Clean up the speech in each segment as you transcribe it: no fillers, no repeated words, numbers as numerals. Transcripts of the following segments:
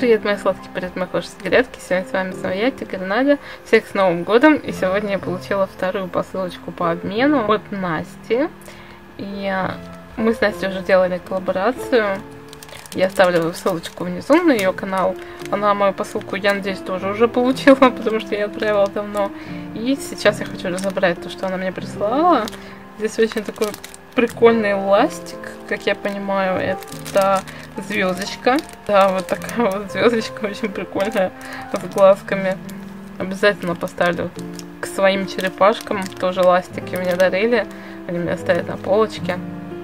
Всем привет, мои сладкие, привет, мои хорошие грядки. Сегодня с вами снова я, Тигр Надя. Всех с Новым годом. И сегодня я получила вторую посылочку по обмену от Насти. И мы с Настей уже делали коллаборацию. Я оставлю ссылочку внизу на ее канал. Она мою посылку, я надеюсь, тоже уже получила, потому что я отправила давно. И сейчас я хочу разобрать то, что она мне прислала. Здесь очень такой прикольный ластик, как я понимаю, это звездочка. Да, вот такая вот звездочка, очень прикольная, с глазками. Обязательно поставлю к своим черепашкам. Тоже ластики мне дарили, они меня стоят на полочке.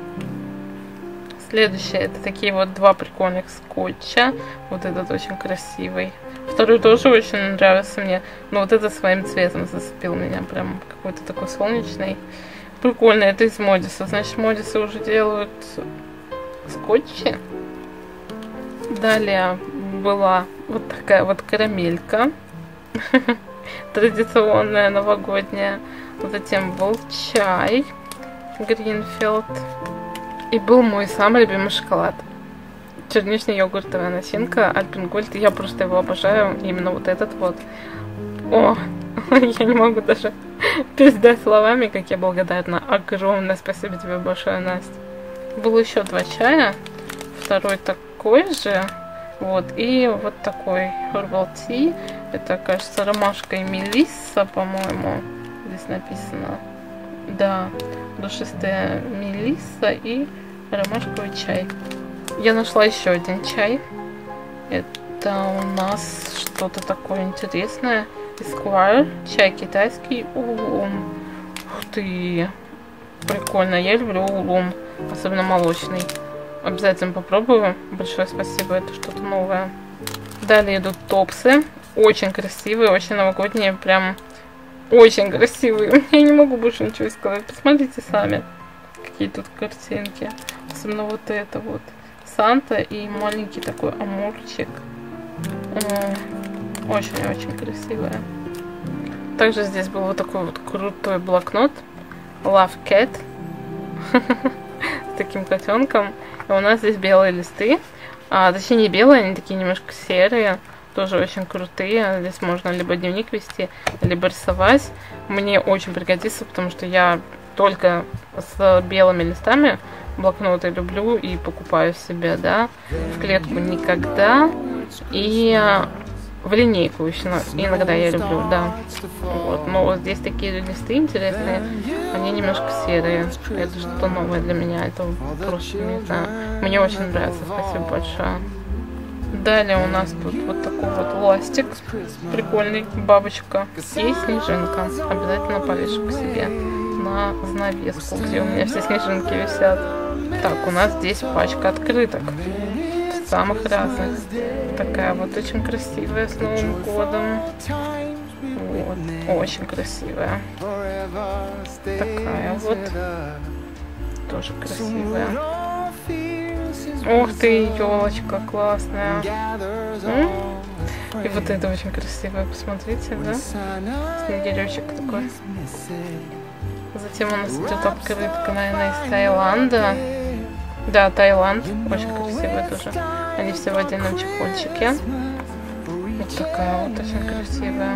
Следующее, это такие вот два прикольных скотча. Вот этот очень красивый. Второй тоже очень нравится мне, но вот это своим цветом зацепил меня, прям какой-то такой солнечный. Прикольно, это из Модиса. Значит, Модисы уже делают скотчи. Далее была вот такая вот карамелька. Традиционная, новогодняя. Затем был чай Гринфилд. И был мой самый любимый шоколад. Чернично-йогуртовая начинка Альпенгольд. Я просто его обожаю. Именно вот этот вот. О, я не могу даже передать словами, как я благодарна. Огромное спасибо тебе большое, Настя. Было еще два чая. Второй такой же. Вот. И вот такой Herbal Tea. Это, кажется, ромашка и мелисса, по-моему. Здесь написано. Да. Душистая мелисса и ромашковый чай. Я нашла еще один чай. Это у нас что-то такое интересное. Esquire, чай китайский, улун. Ух ты, прикольно, я люблю улун, особенно молочный. Обязательно попробую. Большое спасибо, это что-то новое. Далее идут топсы, очень красивые, очень новогодние, прям очень красивые. Я не могу больше ничего сказать, посмотрите сами, какие тут картинки. Особенно вот это вот, Санта и маленький такой амурчик. Очень-очень красивая. Также здесь был вот такой вот крутой блокнот Love Cat с таким котенком. И у нас здесь белые листы. Точнее, не белые, они такие немножко серые. Тоже очень крутые. Здесь можно либо дневник вести, либо рисовать. Мне очень пригодится, потому что я только с белыми листами блокноты люблю и покупаю себе, да. В клетку никогда. И в линейку еще иногда я люблю, да. Вот. Но вот здесь такие листы интересные, они немножко серые. Это что-то новое для меня, это просто не знаю. Мне очень нравится, спасибо большое. Далее у нас тут вот такой вот ластик, прикольный, бабочка и снежинка. Обязательно повешу к себе на занавеску, где у меня все снежинки висят. Так, у нас здесь пачка открыток. Самых разных. Такая вот очень красивая, с Новым годом. Вот. Очень красивая. Такая вот. Тоже красивая. Ух ты, елочка классная. И вот это очень красивая, посмотрите, да? Снегиречек такой. Затем у нас идет открытка, наверное, из Таиланда. Да, Таиланд. Очень красивая тоже. Они все в отдельном чехольчике. Вот такая вот очень красивая.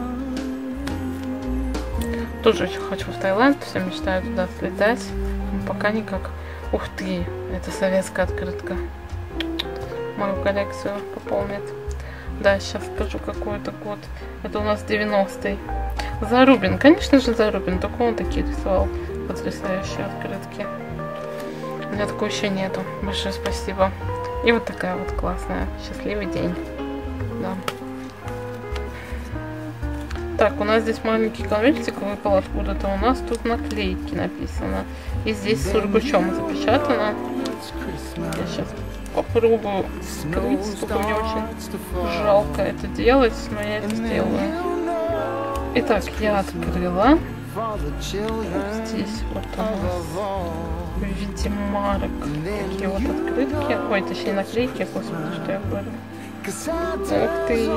Тоже очень хочу в Таиланд. Все мечтаю туда слетать. Но пока никак. Ух ты, это советская открытка. Мою коллекцию пополнит. Да, сейчас скажу какой это год. Это у нас 90-й. Зарубин. Конечно же Зарубин. Только он такие рисовал потрясающие открытки. У меня такого еще нету. Большое спасибо. И вот такая вот классная. Счастливый день. Да. Так, у нас здесь маленький конвертик выпал откуда-то. У нас тут наклейки написано. И здесь сургучом запечатано. Я сейчас попробую скрыть. Только мне очень жалко это делать, но я это сделаю. Итак, я открыла. Вот здесь вот у нас в виде марок такие вот открытки. Ой, точнее наклейки, господи, что я говорю. Ух ты!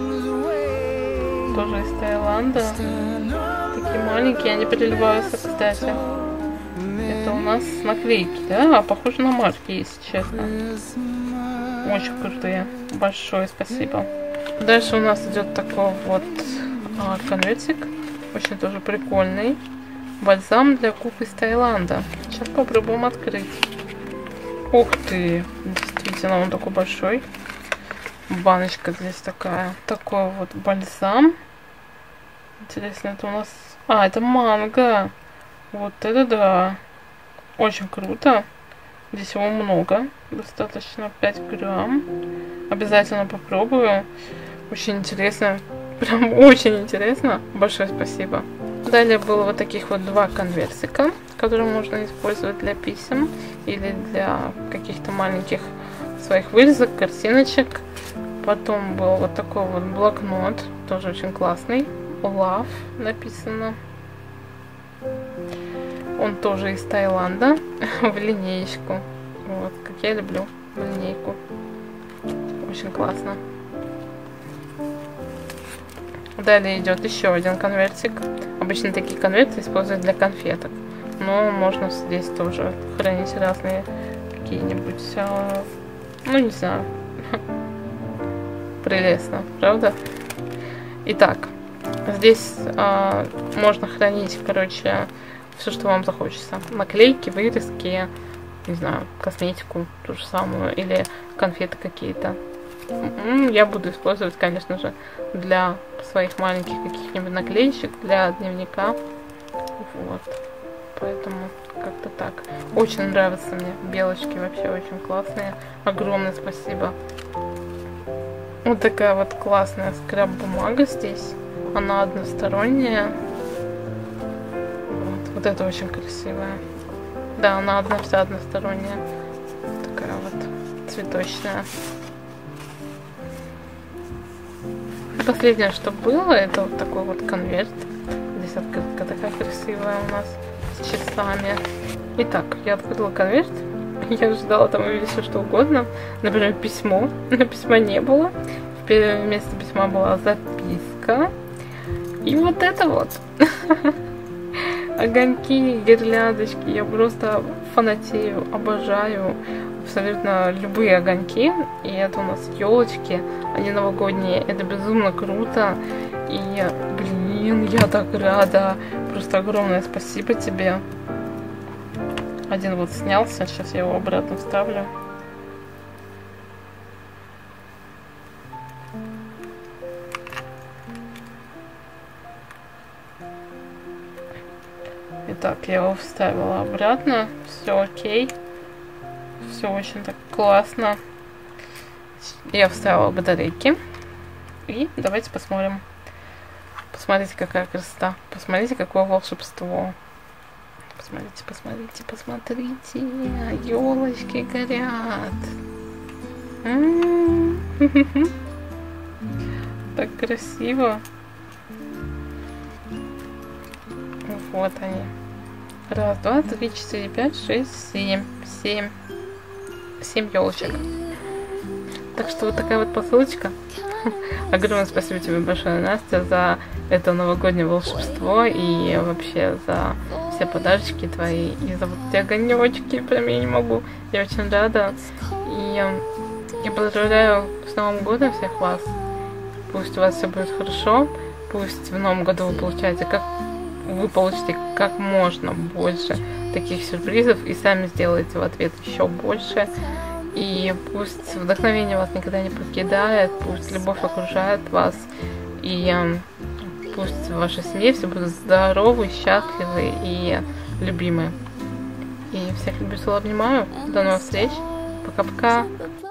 Тоже из Таиланда. Такие маленькие, они переливаются, кстати. Это у нас наклейки, да? А похоже на марки, если честно. очень крутые. Большое спасибо. Дальше у нас идет такой вот конвертик. Очень тоже прикольный. Бальзам для губ из Таиланда. Сейчас попробуем открыть. Ух ты! Действительно, он такой большой. Баночка здесь такая. Такой вот бальзам. Интересно, это у нас... А, это манго. Вот это да. Очень круто. Здесь его много. Достаточно 5 грамм. Обязательно попробую. Очень интересно. Прям очень интересно. Большое спасибо. Далее было вот таких вот 2 конвертика, которые можно использовать для писем или для каких-то маленьких своих вырезок, картиночек. Потом был вот такой вот блокнот, тоже очень классный. Love написано. Он тоже из Таиланда. В линеечку. Вот, как я люблю линейку. Очень классно. Далее идет еще один конвертик. Обычно такие конверты используют для конфеток. Но можно здесь тоже хранить разные какие-нибудь, ну не знаю. Прелестно, правда? Итак, здесь можно хранить, короче, все, что вам захочется. Наклейки, вырезки, не знаю, косметику ту же самую, или конфеты какие-то. Я буду использовать, конечно же, для своих маленьких каких-нибудь наклеечек, для дневника. Вот. Поэтому как-то так. Очень нравятся мне белочки, вообще очень классные. Огромное спасибо. Вот такая вот классная скраб-бумага здесь. Она односторонняя. Вот это очень красивая. Да, она вся односторонняя. Такая вот цветочная. Последнее, что было, это вот такой вот конверт. Здесь открытка такая красивая у нас с часами. Итак, я открыла конверт. Я ожидала там увидеть все что угодно. Например, письмо. Но письма не было. Вместо письма была записка. И вот это вот. Огоньки, гирляндочки. Я просто фанатею, обожаю абсолютно любые огоньки. И это у нас елочки. Они новогодние. Это безумно круто. И, блин, я так рада. Просто огромное спасибо тебе. Один вот снялся. Сейчас я его обратно вставлю. Итак, я его вставила обратно. Все окей. Все очень так классно. Я вставила батарейки. И давайте посмотрим. Посмотрите, какая красота. Посмотрите, какое волшебство. Посмотрите, посмотрите, посмотрите. Елочки горят. Так красиво. Вот они. Раз, два, три, четыре, пять, шесть, семь. 7 елочек. Так что вот такая вот посылочка. Огромное спасибо тебе большое, Настя, за это новогоднее волшебство и вообще за все подарочки твои и за вот эти огонечки. Прям я не могу. Я очень рада. И я поздравляю с Новым годом всех вас. Пусть у вас все будет хорошо. Пусть в Новом году вы получите как можно больше таких сюрпризов и сами сделаете в ответ еще больше. И пусть вдохновение вас никогда не покидает, пусть любовь окружает вас, и пусть в вашей семье все будут здоровы, счастливы и любимы. И всех люблю, целую, обнимаю. До новых встреч. Пока-пока.